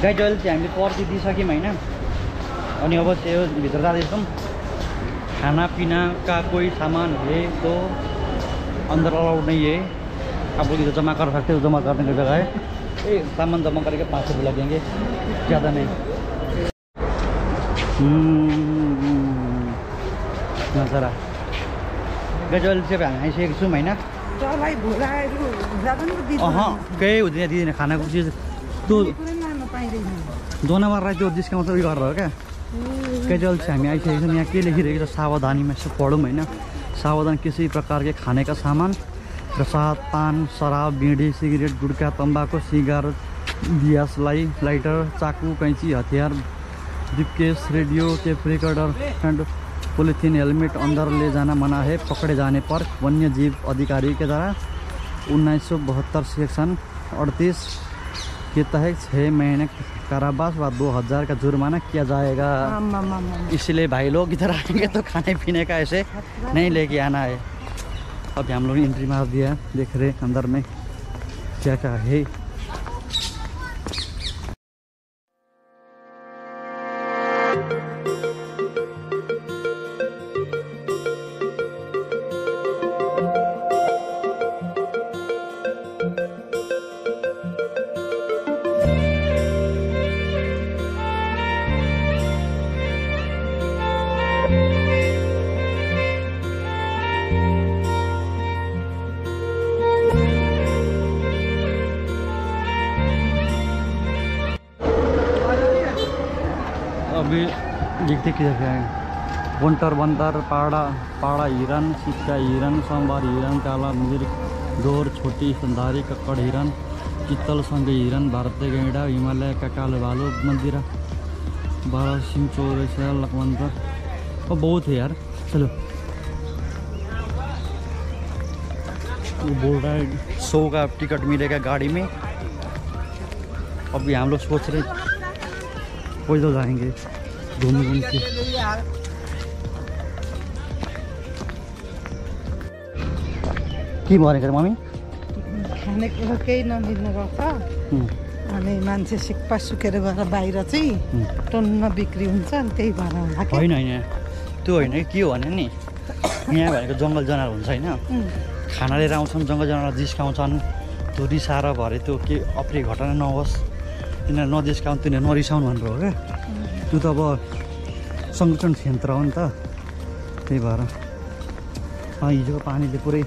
Guide अहिले चाहिँ हामीले पर्ची दिइसक्यौँ होइन। अनि अब चाहिँ भित्र जाँदैछौँ। खानापीना का कोई सामान है तो अंदर अलाउड नहीं है, आप लोग इधर जमा कर सकते हो। जमा करने की जगह है, ये सामान जमा करके 5 रुपये लगेंगे, ज़्यादा नहीं। नजरा गजल चाहिँ हामी आइसकेको छौँ होइन। केही हुँदैन दिँदैन खानाको चिज। त्यो जनावरलाई त्यो डिस्काउन्ट उयो गरेर हो क्या। गजल चाहिँ हामी आइसकेको छौँ। यहाँ के लेखिरहेको छ सावधानीमा यसो पढौँ होइन। सावधान किसी प्रकार के खाने का सामान प्रसाद पान शराब बीड़ी सिगरेट गुटखा तंबाकू सिगारेट गैस लाइटर चाकू कैंची हथियार briefcase radio tape recorder and polythene helmet अंदर ले जाना मना है। पकड़े जाने पर वन्य जीव अधिकारी के द्वारा 1972 सेक्शन 38 के तहत 6 महीने कारावास व 2000 का जुर्माना किया जाएगा। इसलिए भाई लोग इधर आएंगे तो खाने पीने का ऐसे नहीं लेके आना है। अभी हम लोग ने एंट्री मार दिया, देख रहे अंदर में क्या क्या है। अभी देखते क्या है। वंटर बंदर पाड़ा हिरन सिक्का हिरन सांबार हिरन काला मिर्ग डोर छोटी संधारी कक्कड़ हिरन चित्तल संग हिरन भारतीय गैंडा हिमालय का काले भालू मंदिरा 12 सिंह चौरसिया लखवंतर और बहुत है यार। चलो वो बोल रहा है 100 का टिकट मिलेगा गाड़ी में। अभी हम लोग सोच रहे कोई तो जाएंगे घूम के। के भनेको मम्मी खानेकुरो केही नमिल्ने गर्छ अनि मान्छे सिक्पा सुकेर गएर बाहिर चाहिँ टन्न बिक्री हुन्छ अनि त्यही भएर होला कि होइन होइन त्यो होइन के हो भने नि यहाँ भनेको जङ्गल जनावर हुन्छ होइन। खाना लिएर आउँछन् जङ्गल जनावर जिस्काउँछन् त्यो रिसाएर भरे त्यो के अप्री घटना नहोस् तिनीहरू नजिस्काउनु तिनीहरू नरिसाउनु भनेर हो क्या। त्यो त अब संरक्षण क्षेत्र हो नि त त्यही भएर हिजोको पानीले पुरै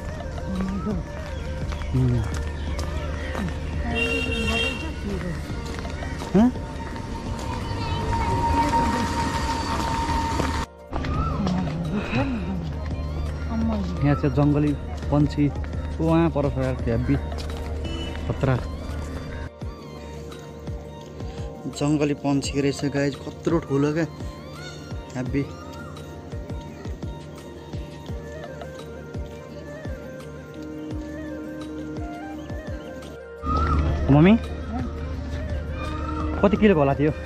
यहाँ चाहिँ जङ्गली पन्छी वहाँ पर हेब्बी खतरा जङ्गली पन्छी रहेछ गाइज कत्रो ठुलो क्या हेब्बी। मम्मी कति किलोको होला थियो?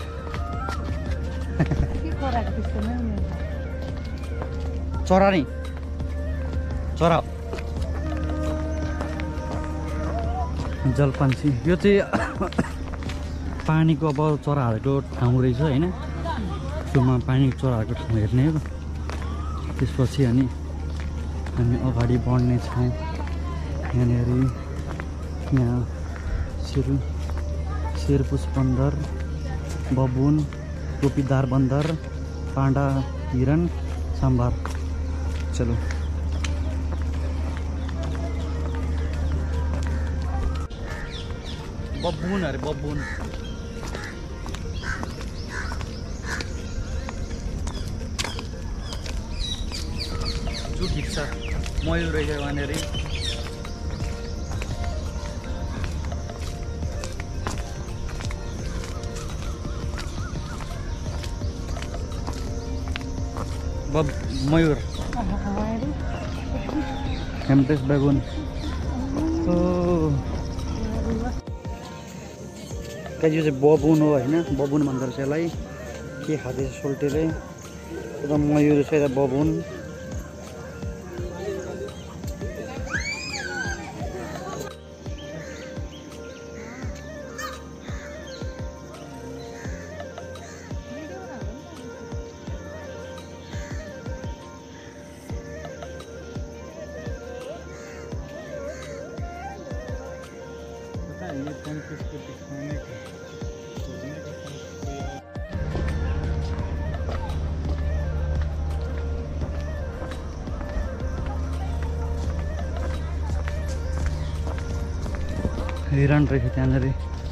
चरा नि चरा जलपन्छी यो चाहिँ पानीको अब चराहरूको ठाउँ रहेछ होइन। त्योमा पानीको चराहरूको ठाउँ हेर्ने हो। त्यसपछि अनि हामी अगाडि बढ्ने छौँ। यहाँनिर यहाँ शेरपुस बन्दर बबुन टोपीदार बन्दर पाण्डा हिरन सांबार। चलो बबुन अरे बबुन जो ठिक छ मयूर रहेछ वहाँनिर। मयूर हेम्प्रेस बैगुन यो चाहिँ बबुन हो होइन। बबुन भन्दो रहेछ यसलाई के खाँदैछ सोल्टेले। र मयूर छ यता बबुन। हिरण रहेछ त्यहाँनिर।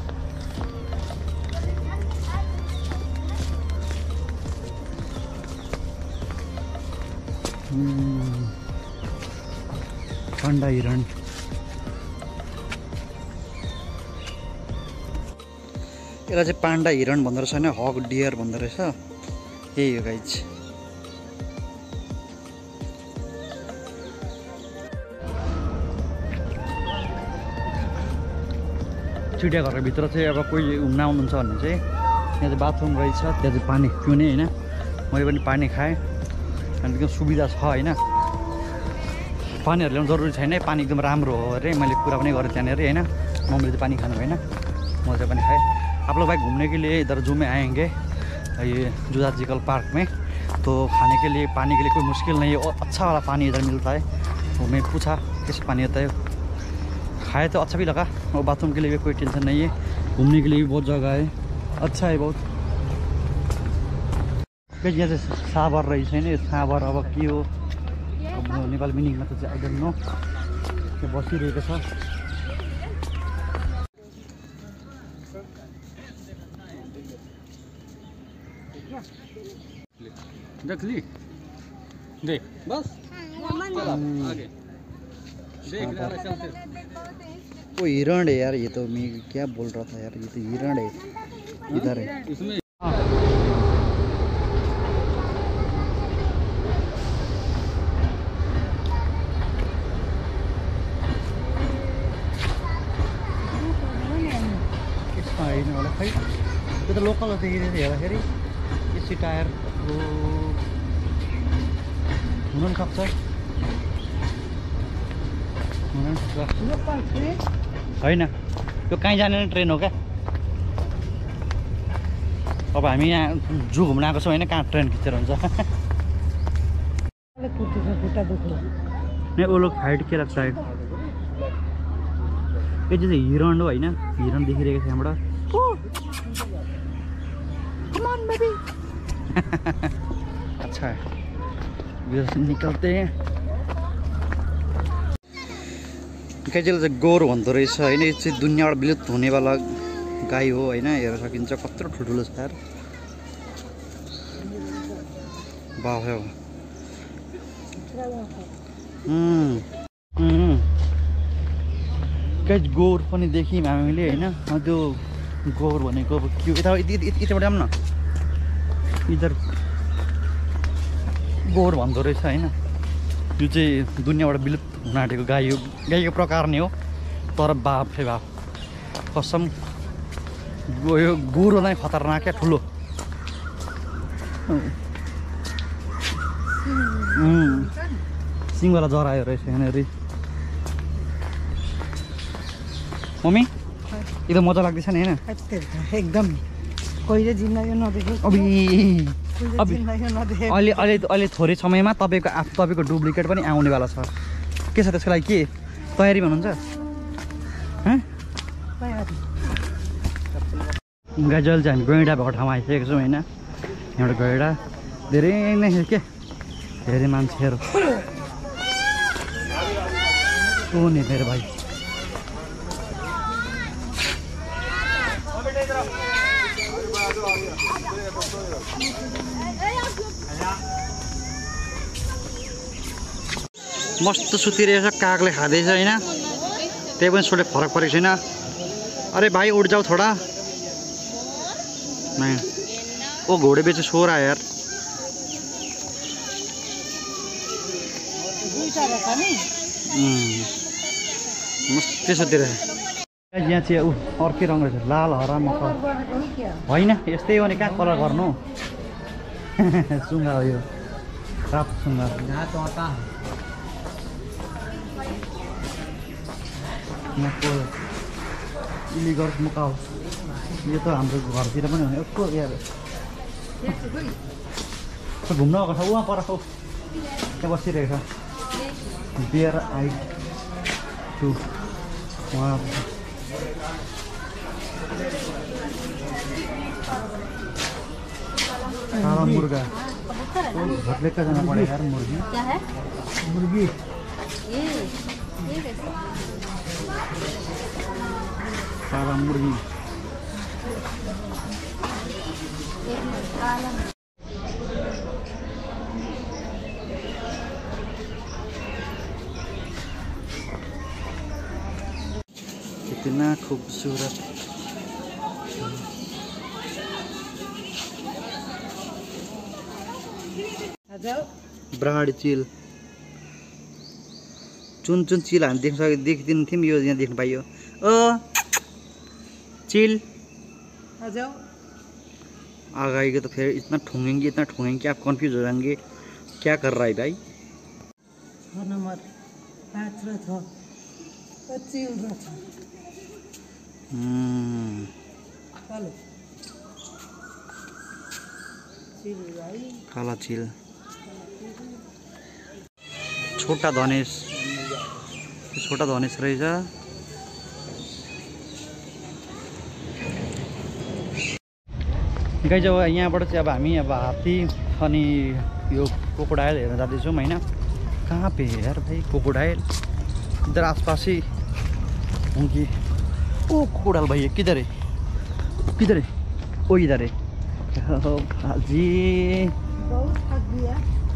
पाण्डा हिरण। यसलाई चाहिँ पाण्डा हिरण भन्दो रहेछ होइन, हक डियर भन्दो रहेछ। यही हो गाइज। चिडियाघरको भित्र चाहिँ अब कोही घुम्न आउनुहुन्छ भने चाहिँ यहाँ चाहिँ बाथरुम रहेछ, त्यहाँ चाहिँ पानी पिउने होइन। मैले पनि पानी खाएँ अनि एकदम सुविधा छ होइन। पानीहरू ल्याउनु जरुरी छैन, पानी एकदम राम्रो हो अरे। मैले कुरा पनि गरेँ त्यहाँनिर होइन। मम्मीले चाहिँ पानी खानु भएन, मैं चाहिँ पनि खाएँ। आप लोग भाई घूमने के लिए इधर जू में आएंगे, ये जूलॉजिकल पार्क में, तो खाने के लिए पानी के लिए कोई मुश्किल नहीं है और अच्छा वाला पानी इधर मिलता है। तो मैं पूछा कैसे पानी होता है, खाए तो अच्छा भी लगा और बाथरूम के लिए भी कोई टेंशन नहीं है। घूमने के लिए भी बहुत जगह है, अच्छा है बहुत। यहाँ चाहिँ साबर रहेछ नि, साबर अब के हो अब नेपाली मिनिङमा त चाहिँ आई डोन्ट नो। त्यो बसिरहेको छ। देख ली, देख बस आगे देख चलते। वो हिरण है यार, ये तो मैं क्या बोल रहा था यार, ये तो हिरण है इधर है। इसमें हिँड्नु होला खै, त्यो त लोकल हो। त्यो हेर्दाखेरि यसो टायर हुनु पनि सक्छ, होइन यो कहीँ जाने ट्रेन हो क्या। अब हामी यहाँ जू घुम्न आएको छौँ होइन, कहाँ ट्रेन खिचेर हुन्छ। नहीं वो लोग फाइट के लगता है। ये जैसे हिरण हो होइन, हिरण देखिरहेको छ यहाँबाट। अच्छा है, इधर से निकलते हैं। गाईले चाहिँ गोरु भन्दो रहेछ होइन। यो चाहिँ दुनियाँबाट विलुप्त हुनेवाला गाई हो होइन। हेर्न सकिन्छ कत्रो ठुल्ठुलो छ यार। वाह गाई गोर पनि देख्यौँ हामीले होइन। त्यो गोर भनेको अब के यता यताबाट आउँ न, इधर गोर भन्दो रहेछ होइन। यो चाहिँ दुनियाँबाट विलुप्त हुन आँटेको गाई हो, गाईको प्रकार नै हो। तर बाप रे बाप कसम यो गोरु नै खतरनाक क्या, ठुलो। सिङवाला जरायो रहेछ यहाँनिर। मम्मी एकदम मजा लाग्दैछ नि होइन। एकदम कहिले जिन्दगी नदेखेको। अहिले थोरै समयमा तपाईँको डुप्लिकेट पनि आउनेवाला छ। के छ त्यसको लागि, के तयारी भन्नुहुन्छ? गाजल चाहिँ हामी गैँडा भएको ठाउँमा आइसकेको छौँ होइन। यहाँबाट गैँडा धेरै नै के धेरै मान्छेहरू ओ नि मेरो भाइ। मस्त सुतिरहेछ, कागले खाँदैछ होइन। त्यही पनि सोले फरक परेको छैन। अरे भाइ उठ जाऊ थोड़ा। नहीं वो घोड़े पे सो रहा है यार। मस्त सुतिरहेछ। यहाँ चाहिँ अर्कै रङ रहेछ, लाल हरा मकर होइन। यस्तै हो नि, कहाँ कलर गर्नु। सुङ्गा हो यो, रात सुङ्गा। यहाँको इलिगल मुकाउ यो त हाम्रो घरतिर पनि हुने उसको यार। घुम्न गएको छ उहाँ पर, त्यहाँ बसिरहेको छ। बियर आइड टु उहाँ सारा मुर्गा भटले का जाना पड़ेगा यार। मुर्गी क्या है मुर्गी ये कैसे सारा मुर्गी। काला कितना खूबसूरत। आ जाओ। ब्राडी चिल चुन चुन चिल हामी देखिदिनु थियौँ, यो यहाँ देख्नु पाइयो। चिल आ जाओ। आगे तो फिर इतना ठूंगेंगे कि आप कंफ्यूज हो जाएंगे क्या कर रहा है भाई। 6 नम्बर 5 र 6 चिल र 6 कालो चिल भाइ काला चिल। छोटा धनेश रहेछ। गाइज अब यहाँबाट चाहिँ अब हामी अब हात्ती अनि यो क्रोकोडाइल हेर्न जाँदैछौँ होइन। कहाँ पे है यार भाई क्रोकोडाइल? इधर आसपास ही होंगी। ओ क्रोकोडाइल भाई किधर है? ओ इधर है भाजी। बहुत थक गया।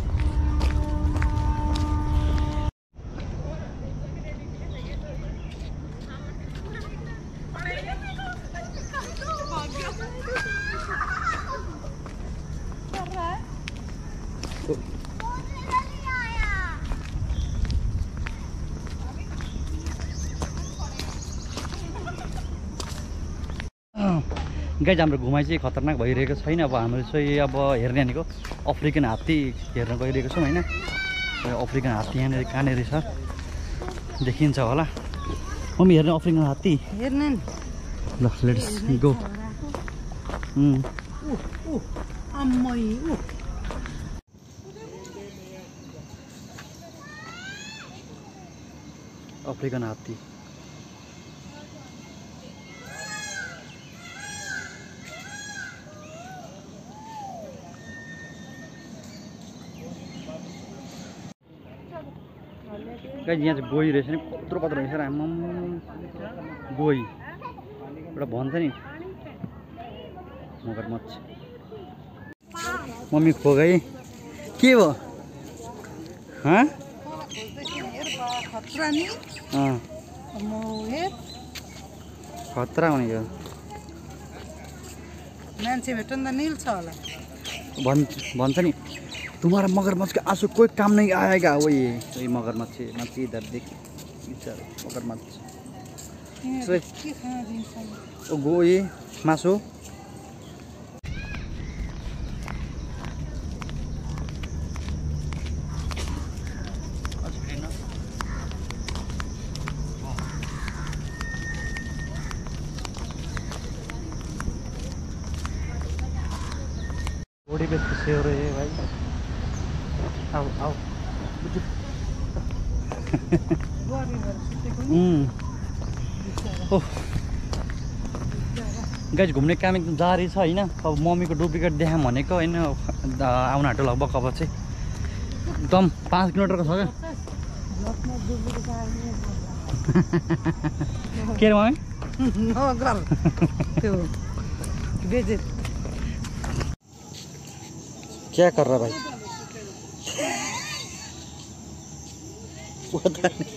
गाइज हाम्रो घुमाइ चाहिँ खतरनाक भइरहेको छैन। अब हाम्रो चाहिँ अब हेर्ने भनेको अफ्रिकन हात्ती हेर्न गइरहेको छौँ होइन। अफ्रिकन हात्ती यहाँनिर कहाँनिर छ देखिन्छ होला। मम्मी हेर्ने अफ्रिकन हात्ती हेर्ने नि। ल लेट्स गो। अम्मै अफ्रिकन हात्ती। गाइज यहाँ चाहिँ गोही रहेछ नि, कत्रो रहेछ आम्म गोही एउटा भन्छ नि मगरमच्छ। मम्मी खो गई के हो? खतरा नि खतरा भनेको मान्छे भेट्नु त निल छ होला। भन्छ नि तुम्हारा मगरमच्छ के आंसू कोई काम नहीं आएगा। वही मगरमच्छ मान्छे इधर देख मगरमच्छ ओ गोही मासु। बॉडी पे खुसे हो रहे हैं भाई। आओ आओ गाइज घुम्ने काम एकदम जारी छ होइन। अब मम्मीको डुप्लिकेट देखाऊँ भनेको होइन। आउन आँट्यो लगभग अब चाहिँ एकदम 5 किलोमिटरको छ क्या के अरे मम्मी नगर त्यो बेजे क्या कर रहा भाई? पता नहीं।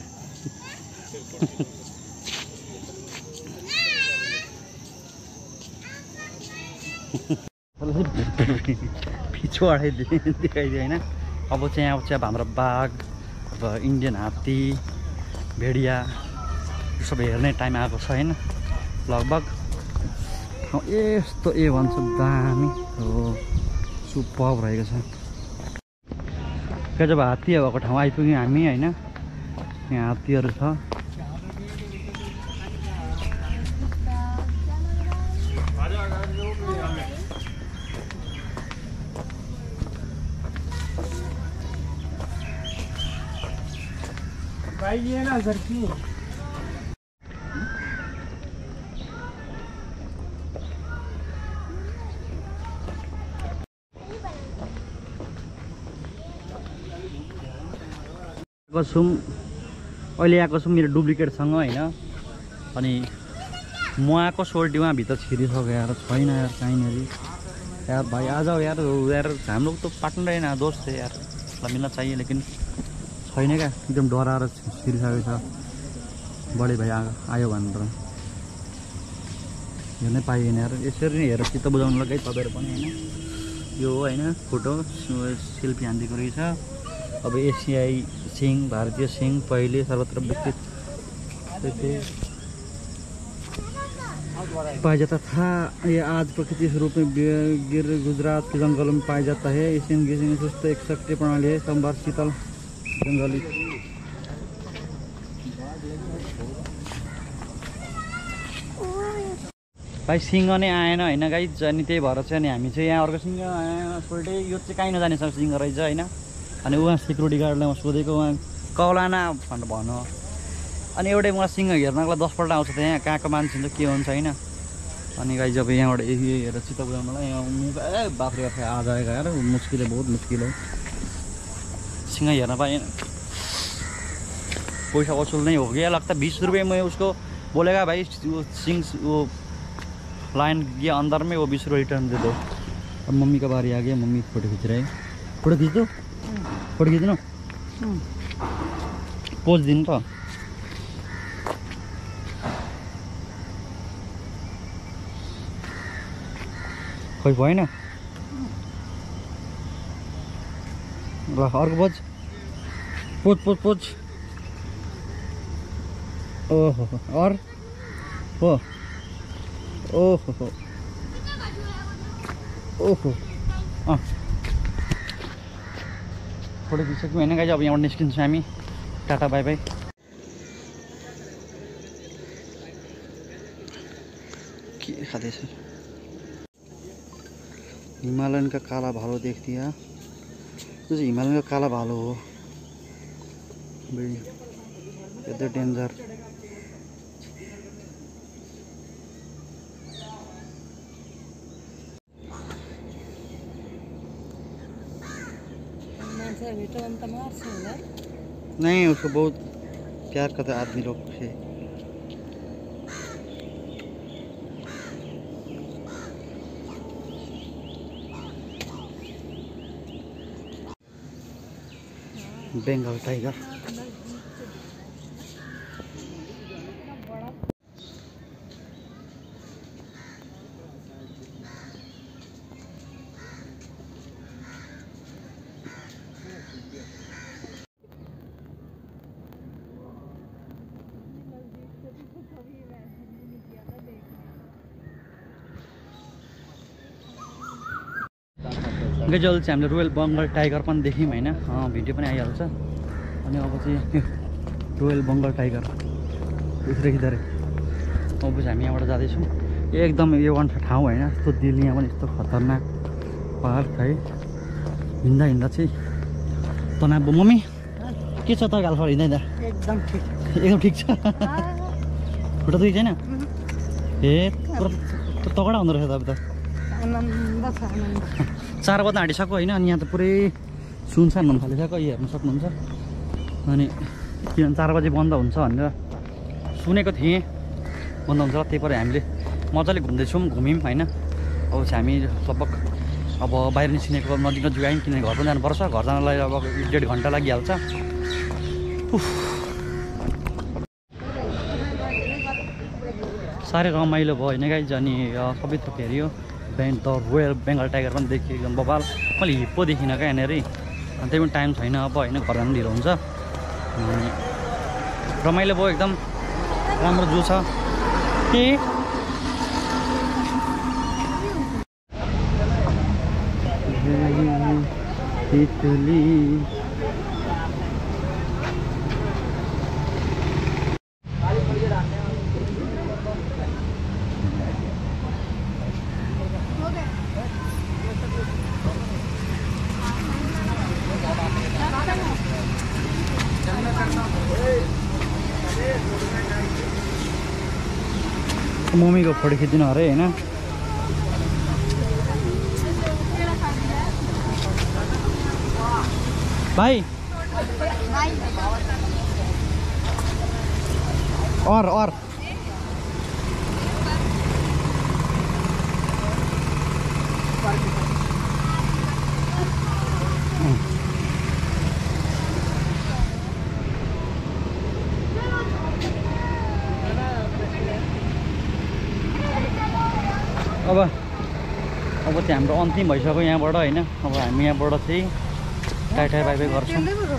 पिछवाडै देखाइदियो होइन। अब चाहिँ अब चाहिँ हाम्रो बाघ अब इन्डियन हात्ती भेडिया यो सबै हेर्ने टाइम आएको छ होइन। लगभग यस्तो ए भन्छ दामी हो सुपर रहेको छ। क्या जब हात्ती भएको ठाउँ आइपुग्यौँ हामी होइन। यहाँ हात्तीहरू छ। छौँ अहिले आएको छु मेरो डुप्लिकेटसँग होइन अनि म आएको सोल्टी उहाँभित्र छिरिसक्यो यार छैन यार कहीँनिर यार भाइ आ जाओ यार हम लोग तो पार्टनर है ना दोस्त है यार मिलना चाहिए लेकिन छैन क्या एकदम डराएर छिरिसकेको छ बढी भाइ आयो भनेर हेर्नै पाइएन यार यसरी नै हेरेर चित्त बुझाउनु लगाइ तपाईँहरू पनि होइन यो होइन फोटो सेल्फी हानिदिएको रहेछ अब एसियाई सिंह भारतीय सिंह पहिले सर्वत्र विस्तृत पाया जाता था ये आज प्राकृतिक रूप में गिर गुजरात के जंगलों में पाया जाता है एशियन गिर सुस्त एक सक्रिय प्रणाली है सोमवार शीतल जंगली भाइ सिंह नै आएन होइन गाइज अनि त्यही भएर चाहिँ अनि हामी चाहिँ यहाँ अर्को सिंह आएन सोल्टै यो चाहिँ कहीँ नजाने सिंह रहेछ होइन अनि उहाँ सिक्युरिटी गार्डलाई म सोधेको उहाँ कौलाना भनेर भन्नु अनि एउटै मलाई सिंह हेर्नको लागि 10 पल्ट आउँछ त्यहाँ कहाँको मान्छे चाहिँ के हुन्छ होइन अनि गाइज अब यहाँबाट हेरेर चित्त बुझाउनलाई यहाँ बाफ्रे बाफ्रे आ जाएगा यार मुस्किल है बहुत मुस्किल है सिंह हेर्न पाएन पैसा वसूल नहीं हो गया लगता 20 रुपये में उसको बोलेगा भाई वो सिंह वो लाइन गया अंदर में वो 20 रुपये रिटर्न दे दो अब मम्मी का बारी आ गया मम्मी फोटो खींच रहे फोटो खींच दो फोटो खींच दो पोज दिन तो खोइ भएन ल अर्को पोज पोज पोज पोज ओहो और हो ओहो ओहो फोटो खिचिसक्यौँ होइन गाइज अब यहाँबाट निस्किन्छौँ हामी टाटा बाई बाई के खाँदैछ हिमालयन का काला भालू देख दिया तो हिमालयन का काला भालू हो एकदम डेंजर नहीं उसको बहुत प्यार करते आदमी लोग से बेंगल टाइगर जल्दी चाहिँ हामीले रोयल बङ्गाल टाइगर पनि देख्यौँ होइन भिडियो पनि आइहाल्छ अनि अब चाहिँ रोयल बङ्गाल टाइगर देखिँदै अब चाहिँ हामी यहाँबाट जाँदैछौँ एकदम यो वान ठाउँ होइन यस्तो दिल्ली यहाँ पनि यस्तो खतरनाक पार्क है हिँड्दा हिँड्दा चाहिँ तनाव मम्मी के छ त गालफर हिँड्दा एकदम ठिक छ खुट्टा दुई छैन ए पुरा तगडा हुँदो रहेछ तपाईँ त 4 बजे हाँटिसक्यो होइन अनि यहाँ त पुरै सुनसान हुन थालिसक्यो हेर्नु सक्नुहुन्छ अनि किनभने 4 बजे बन्द हुन्छ भनेर सुनेको थिएँ बन्द हुन्छ र त्यही भएर हामीले मजाले घुम्दैछौँ घुम्यौँ होइन अब चाहिँ हामी लगभग अब बाहिर निस्किनेको नजिक नजिक आयौँ किनभने घर पनि जानुपर्छ घर जानलाई अब 1.5 घन्टा लागिहाल्छ साह्रै रमाइलो भयो होइन गाइज अनि सबै थोक हेऱ्यो द रोयल बेङ्गल टाइगर पनि देखियो एकदम बबाल मैले हिप्पो देखिनँ क्या यहाँनिर अनि त्यही पनि टाइम छैन अब होइन घर जानु ढिलो हुन्छ रमाइलो भयो एकदम राम्रो जू छ के मम्मी को फोटो खिच्दिनु अरे हैन भाइ और अब चाहिँ हाम्रो अन्तिम भइसक्यो यहाँबाट होइन। अब हामी यहाँबाट चाहिँ टाइटाइ बाई गर्छौँ।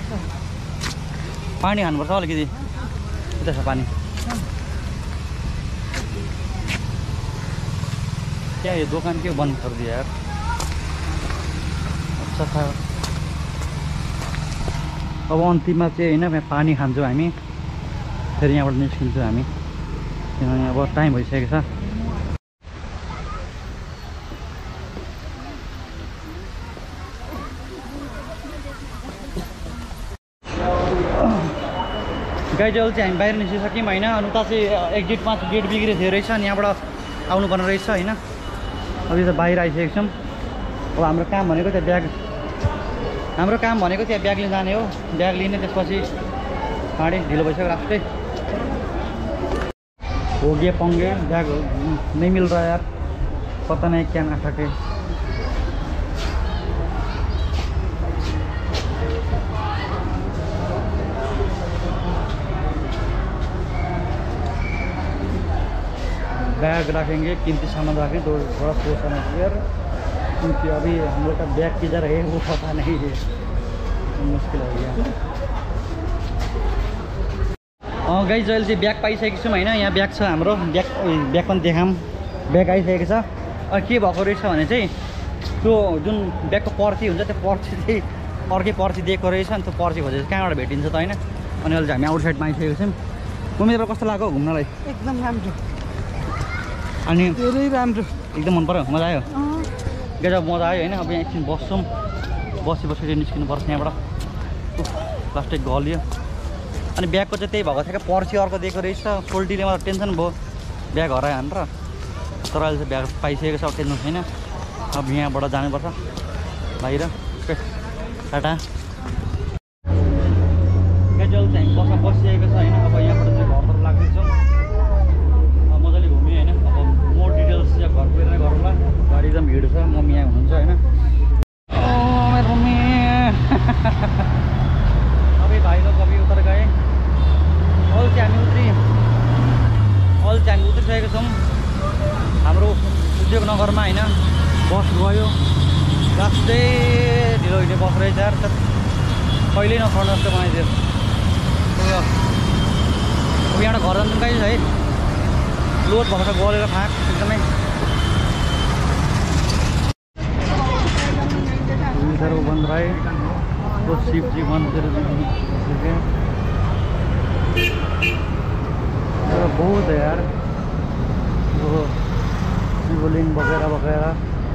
पानी खानुपर्छ अलिकति, उता छ पानी। क्या यो दोकान के बन्द गरिदियो यार। अच्छा था। अब अन्तिममा चाहिँ होइन पानी खान्छौँ हामी, फेरि यहाँबाट निस्किन्छौँ हामी, किनभने अब टाइम भइसकेको छ। गाइडल चाहिँ हामी बाहिर निस्किसक्यौँ होइन। अनि उता चाहिँ एक्जिटमा गेट बिग्रेको थियो रहेछ, अनि यहाँबाट आउनुपर्ने रहेछ होइन। अब यो त बाहिर आइसकेको छौँ। अब हाम्रो काम भनेको त्यहाँ ब्याग लिन जाने हो। ब्याग लिने, त्यसपछि गाडी ढिलो भइसक्यो लास्टै। होगे पंगे बैग नहीं मिल रहा यार, पता नहीं क्या नाटक है। बैग रखेंगे, कीमती सामान रखें तो थोड़ा सोचना यार, क्योंकि अभी हम लोग का बैग किधर है वो पता नहीं है, मुश्किल हो गया। गाइज अहिले चाहिँ ब्याग पाइसकेको छौँ होइन। यहाँ ब्याग छ हाम्रो, ब्याग पनि देखाऊँ। ब्याग आइसकेको छ। के भएको रहेछ भने चाहिँ त्यो जुन ब्यागको पर्ची हुन्छ त्यो पर्ची चाहिँ अर्कै पर्ची दिएको रहेछ, अनि त्यो पर्ची खोजेर कहाँबाट भेटिन्छ त होइन। अनि अहिले चाहिँ हामी आउट साइडमा आइसकेको छौँ। कुमेर कस्तो लाग्यो घुम्नलाई? एकदम राम्रो, अनि धेरै राम्रो, एकदम मन पर्यो, मजा आयो। गजब मजा आयो होइन। अब यहाँ एकछिन बस्छौँ, बसी निस्किनुपर्छ यहाँबाट। लास्टै गल्यो। अनि ब्यागको चाहिँ त्यही भएको थियो क्या, पर्ची अर्को दिएको रहेछ। पोल्ट्रीले मलाई टेन्सन भयो ब्याग हरायो भनेर, तर अहिले चाहिँ ब्याग पाइसकेको छ, टेन्सन छैन। अब यहाँबाट जानुपर्छ बाहिर। टाटा। क्याजुअल चाहिँ बसमा बसिसकेको छ होइन। अब यहाँबाट चाहिँ घरतिर लाग्दैछौँ। मजाले घुम्यो होइन। अब मोर डिटेल्स चाहिँ घर गएर गरौँला। गाडी एकदम भिड छ, मम्मी यहाँ हुनुहुन्छ होइन। मम्मी अभी भाइ लोग अभी उतर गए। अल चाहिँ हामी उत्रिसकेको छौँ हाम्रो उद्योग नगरमा होइन। बस गयो, लास्टै ढिलो बस रहेछ यार, कहिल्यै नछोड्नु जस्तो बनाइदियो। अब यहाँबाट घर जान्छौँ कहीँ है, लोड भएको छ गलेर फाँक एकदमै। इधर वो बन रहा है तो शिव जी मंदिर बहुत है यार, वो शिवलिंग वगैरह वगैरह।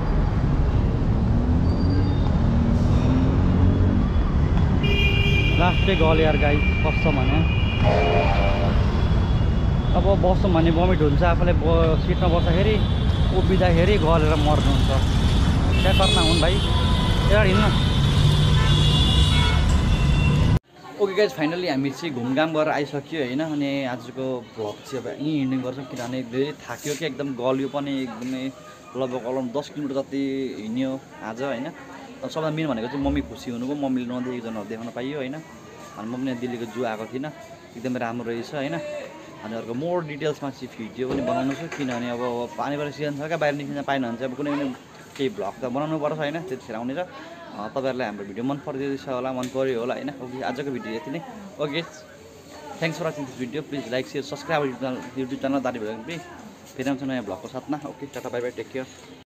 लास्टै गल्यो यार गाइस, कस्तो भने अब बस्छौँ भने भमिट हुन्छ। आफूले सिटमा बस्दाखेरि उभिँदाखेरि गलेर मर्नुहुन्छ। क्या करना हुन् भाइ, एउटा हिँड्नु। ओके गाइज, फाइनली हामी चाहिँ घुमघाम गरेर आइसक्यो होइन। अनि आजको भ्लग चाहिँ अब यहीँ हिँड्ने गर्छौँ, किनभने धेरै थाक्यो कि एकदम गल्यो पनि एकदमै। लगभग 10 किलोमिटर जति हिँड्यो आज होइन। सबभन्दा मेन भनेको चाहिँ मम्मी खुसी हुनुभयो, मम्मीले नदेखेको देखाउन पाइयो होइन। अनि म पनि दिल्लीको जू आएको थिइनँ, एकदमै राम्रो रहेछ होइन। अनि अर्को मोर डिटेल्समा चाहिँ भिडियो पनि बनाउनु छु, किनभने अब पानीबाट सिजन छ क्या, बाहिर निस्किन पाएन भने चाहिँ अब कुनै केही भ्लग त बनाउनु पर्छ होइन, त्यतिखेर आउनेछ। तपाईँहरूलाई हाम्रो भिडियो मन परिदिँदैछ होला, मन पऱ्यो होला होइन। ओके, आजको भिडियो यति नै। Okay, thanks for watching this video. Please like share subscribe YouTube channel दारी भयो फेरि आउँछ नयाँ भ्लगको साथमा। Okay, tata bye bye, take care.